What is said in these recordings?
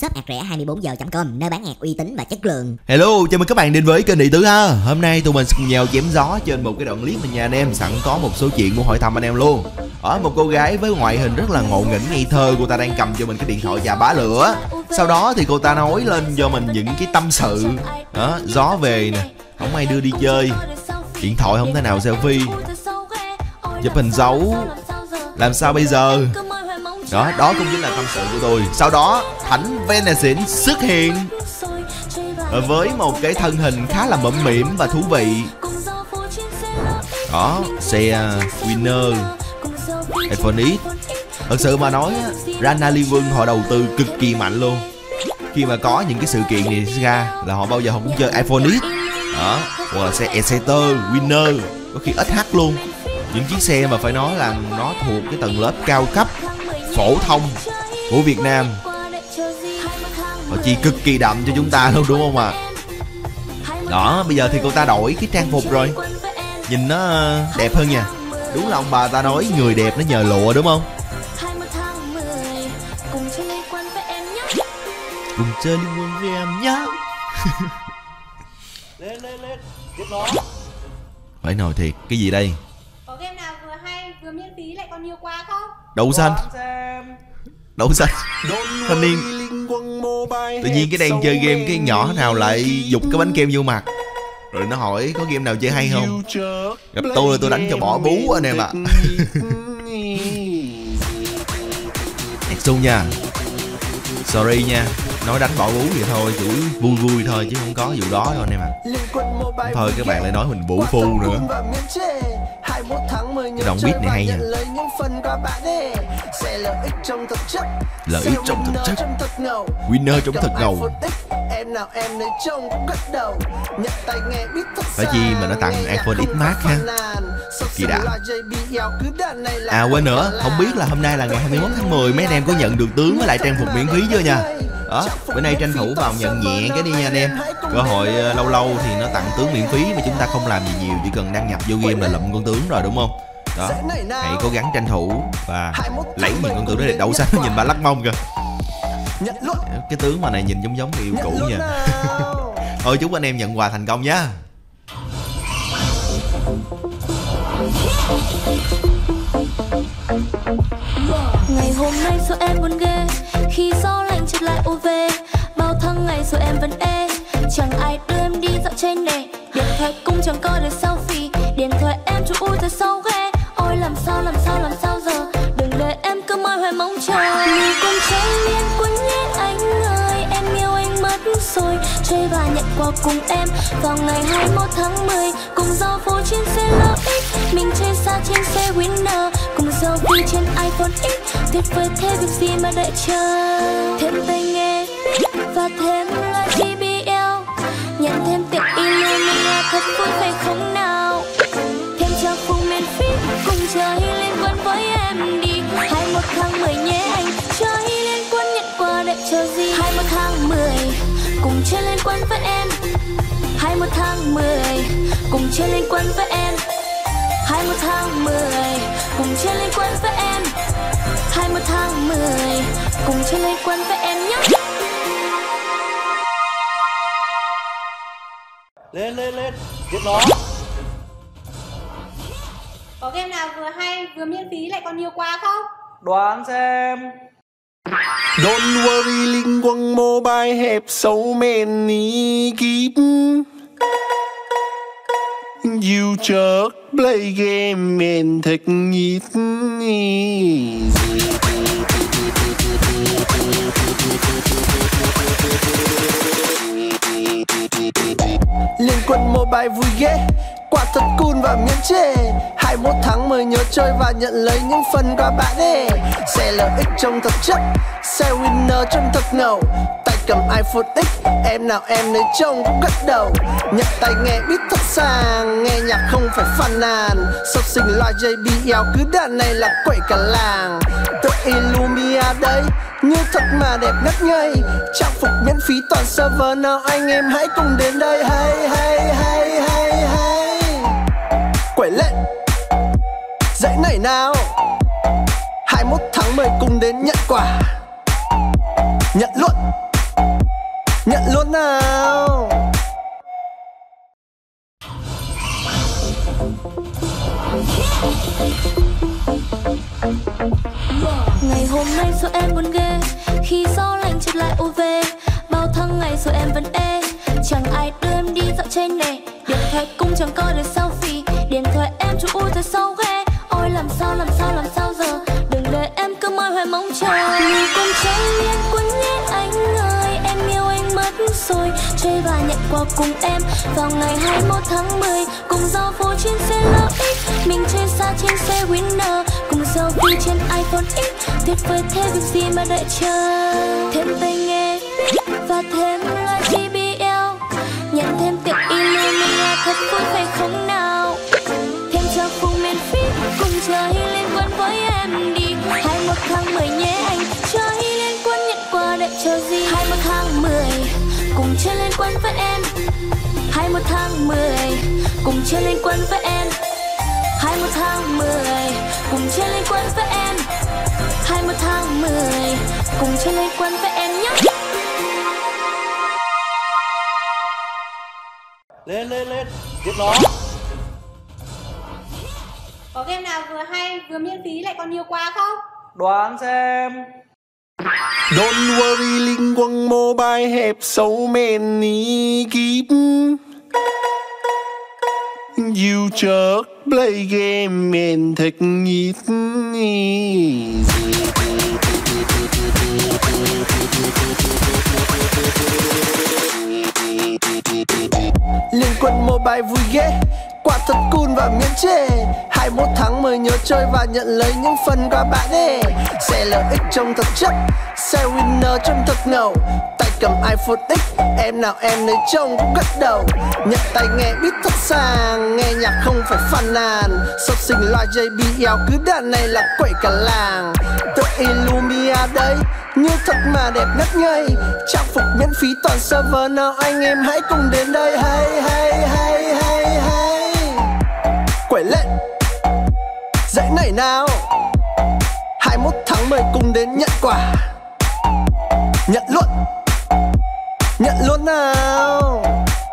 shop@rẻ24giờ.com, nơi bán hàng uy tín và chất lượng. Hello, chào mừng các bạn đến với kênh Điện Tử ha. Hôm nay tụi mình sẽ cùng nhau chém gió trên một cái đoạn clip mà nhà anh em sẵn có một số chuyện muốn hỏi thăm anh em luôn. Ở một cô gái với ngoại hình rất là ngộ nghĩnh ngây thơ, cô ta đang cầm cho mình cái điện thoại chà bá lửa. Sau đó thì cô ta nói lên cho mình những cái tâm sự. Đó, gió về nè, không ai đưa đi chơi, điện thoại không thể nào selfie, chụp hình xấu, làm sao bây giờ? Đó cũng chính là tâm sự của tôi. Sau đó Thánh Venezin xuất hiện với một cái thân hình khá là mẫm mỉm và thú vị. Đó, xe Winner, iPhone X. Thật sự mà nói, Rana Liên Quân họ đầu tư cực kỳ mạnh luôn. Khi mà có những cái sự kiện này ra là họ bao giờ không chơi iPhone X. Đó, hoặc là xe Exciter, Winner, có khi SH luôn. Những chiếc xe mà phải nói là nó thuộc cái tầng lớp cao cấp, phổ thông của Việt Nam. Họ chi cực kỳ đậm cho chúng ta luôn, đúng không ạ? Đó, bây giờ thì cô ta đổi cái trang phục rồi, nhìn nó đẹp hơn nha. Đúng là ông bà ta nói người đẹp nó nhờ lụa, đúng không? Cùng chơi Liên Quân với em nhá. Lên tiếp nó. Phải nói thiệt, cái gì đây? Có game nào vừa hay vừa miễn phí lại còn nhiều quà không? Đậu xanh. Đậu xanh. Thanh niên tự nhiên cái đang chơi game, cái nhỏ nào lại giục cái bánh kem vô mặt. Rồi nó hỏi có game nào chơi hay không. Gặp tôi là tôi đánh cho bỏ bú anh em ạ. Exxon nha, sorry nha, nói đánh bỏ bú vậy thôi, chỉ vui vui thôi chứ không có vụ đó đâu anh em ạ. Thôi các bạn lại nói mình bủ phu nữa. Cái đoạn beat này hay nha. Lợi ích trong thực chất, Winner trong thật ngầu. Phải chi mà nó tặng iPhone X Max ha, kỳ đã. À quên nữa, không biết là hôm nay là ngày 21 tháng 10 mấy anh em có nhận được tướng với lại trang phục miễn phí chưa nha. Đó, bữa nay tranh thủ vào nhận nhẹ cái đi nha anh em. Cơ hội lâu lâu thì nó tặng tướng miễn phí mà chúng ta không làm gì nhiều, chỉ cần đăng nhập vô game là lụm con tướng rồi, đúng không? Đó, hãy cố gắng tranh thủ và lấy những con tướng đó để đậu xanh. Nhìn bà lắc mông kìa. Cái tướng mà này nhìn giống người yêu cũ nha. Thôi chúc anh em nhận quà thành công nhá. Ngày hôm nay sao em buồn ghê, khi gió lạnh chợt lại ô về. Bao tháng ngày rồi em vẫn ê, chẳng ai đưa em đi dạo trên này. Điện thoại cũng chẳng có được selfie, điện thoại em chú ui thật sâu ghê. Ôi làm sao giờ, đừng để em cứ mãi hoài mong chờ. Mình cùng chơi Liên Quân nhé anh ơi, em yêu anh mất rồi. Chơi và nhận quà cùng em vào ngày 21 tháng 10. Cùng giao phố trên xe LX, mình chơi xa trên xe Winner. Cùng selfie trên iPhone X, tuyệt vời thế việc gì mà đợi chờ. Thêm tai nghe và thêm là JBL, nhận thêm tiện Illumia thật vui phải không nào. Thêm trang phục miễn phí, cùng chơi Liên Quân với em đi. 21 tháng 10 nhé anh, chơi Liên Quân nhận quà đợi chờ gì. 21 tháng 10 cùng chơi Liên Quân với em. 21 tháng 10 cùng chơi Liên Quân với em. 21 tháng 10 cùng chơi Liên Quân với em. 21 tháng 10 cùng chơi Liên Quân với em nhé. Lên tiếp nó. Có game nào vừa hay vừa miễn phí lại còn nhiều quà không? Đoán xem. Don't worry, Liên Quân Mobile have so many keep. You just play game and take it easy. Liên Quân Mobile vui ghê, quà thật cool và miễn chê. 21 tháng 10 nhớ chơi và nhận lấy những phần quà bạn ê. Xe LX trông thật chất, xe Winner trông thật ngầu. Tay cầm iPhone X, em nào em lấy trông cũng cất đầu. Nhận tay nghe beat thật sang, nghe nhạc không phải phàn nàn. Sập sinh loa JBL cứ đàn này là quậy cả làng. Tự Illumia đây, như thật mà đẹp ngất ngây. Trang phục miễn phí toàn server, nào anh em hãy cùng đến đây. Hay quẩy lên dãy này nào. 21 tháng 10 cùng đến nhận quà, nhận luôn. nhận luôn nào. Ngày hôm nay sao em buồn ghê, khi gió lạnh chợt lại ùa về. Bao tháng ngày rồi em vẫn ê, chẳng ai đưa em đi dạo trên này. Điện thoại cũng chẳng có để selfie, điện thoại em chú ui thật sâu ghê. Ôi làm sao giờ, đừng để em cứ mãi hoài mong chờ. Mình cùng chơi liên quân nhé anh ơi, em yêu anh mất rồi. Chơi và nhận quà cùng em vào ngày 21 tháng 10, cùng giao phố trên xe LX. Mình chơi xa trên xe Winner, cùng selfie trên iPhone X. Tuyệt vời thế việc gì mà đợi chờ. Thêm tai nghe và thêm là JBL, nhận thêm tiệc Illumia thật vui phải không nào. Thêm trang phục miễn phí, cùng chơi liên quân với em đi. 21 tháng 10 nhé anh, chơi liên quân nhận quà đợi chờ gì. 21 tháng 10, cùng chơi liên quân với em. 21 tháng 10, cùng chơi liên quân với em. 21 tháng 10, cùng chơi liên quân với em. 21 tháng 10, cùng chơi liên quân với em nhé. Lên, tiếp nó. Có game nào vừa hay vừa miễn phí lại còn nhiều quà không? Đoán xem. Don't worry, Linh Quang Mobile have so many gift. You just play game and take it easy. Liên Quân Mobile vui ghê, quà thật cool và miễn chê. 21 tháng 10 nhớ chơi và nhận lấy những phần quà bạn ê. Xe LX trông thật chất, xe Winner trông thật ngầu. Tay cầm iPhone X, em nào em nấy trông cũng gật đầu. Nhận tay nghe beat thật sang, nghe nhạc không phải phàn nàn. Sắp sinh loa JBL cứ đàn này là quẩy cả làng. Tựa Illumia đây, như thật mà đẹp ngất ngây. Trang phục miễn phí toàn server, nào anh em hãy cùng đến đây. Hay quẩy lên, dậy nảy nào. 21 tháng 10 cùng đến nhận quà. Nhận luôn nào.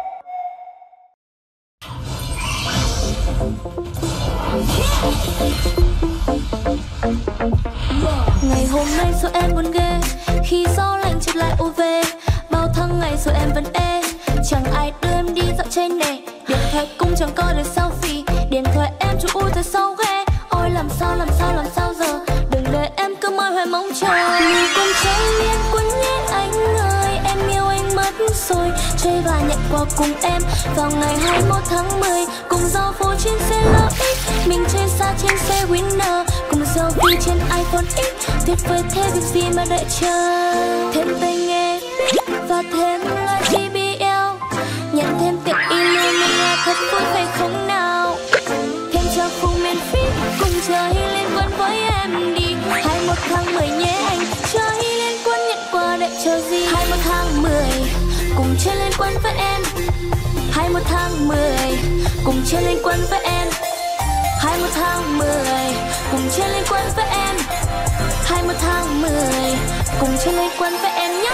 Ngày hôm nay sao em buồn ghê, khi gió lạnh chợt lại ùa về. Bao tháng ngày rồi em vẫn ê, chẳng ai đưa em đi dạo trên này. Điện thoại cũng chẳng có để selfie, điện thoại em chú ui thật sâu ghê. Ôi làm sao giờ, đừng để em cứ mãi hoài mong chờ. Mình cùng chơi liên quân nhé anh ơi, em yêu anh mất rồi. Chơi và nhận quà cùng em vào ngày 21 tháng 10, cùng giao phố trên xe LX. Mình chơi xa trên xe Winner, cùng selfie trên iPhone X. Tuyệt vời thế việc gì mà đợi chờ. Thêm tai nghe và thêm là JBL, nhận thêm tiệc Illumia thật vui phải không nào. Thêm trang phục miễn phí, cùng chơi liên quân với em đi. 21 tháng 10 nhé anh, chơi liên quân nhận quà đợi chờ gì. 21 tháng 10, cùng chơi liên quân với em. 21 tháng 10, cùng chơi liên quân với em. 21 tháng 10, cùng chơi liên quân với em. 21 tháng 10, cùng chơi liên quân với em nhé.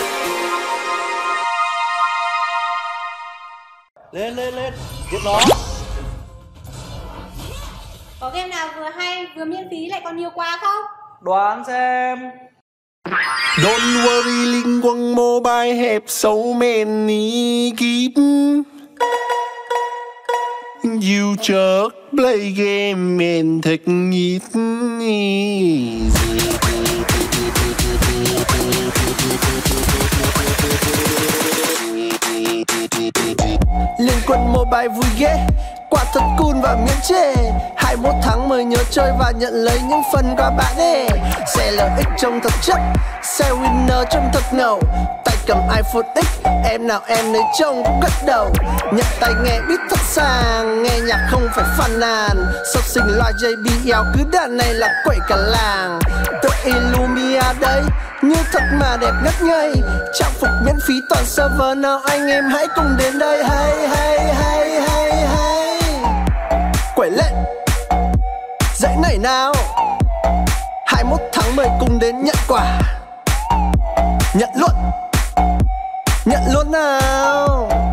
Lên, tiếp nó. Có game nào vừa hay vừa miễn phí lại còn nhiều quà không? Đoán xem. Don't worry, Linh Quang Mobile have so many gift. You just play game and take it easy. Liên Quân Mobile vui ghê, quà thật cool và miễn chê. 21 tháng 10 nhớ chơi và nhận lấy những phần quà bạn ê. Xe LX trông thật chất, xe Winner trông thật ngầu. Tay cầm iPhone X, em nào em nấy trông cũng gật đầu. Nhận tay nghe beat thật sang, nghe nhạc không phải phàn nàn. Sắp sinh loa JBL cứ đàn này là quẩy cả làng. Tựa Illumia đây, như thật mà đẹp ngất ngây. Trang phục miễn phí toàn server, nào anh em hãy cùng đến đây. Hay quẩy lên, dậy nảy nào. 21 tháng 10 cùng đến nhận quà. Nhận nhận luôn nào.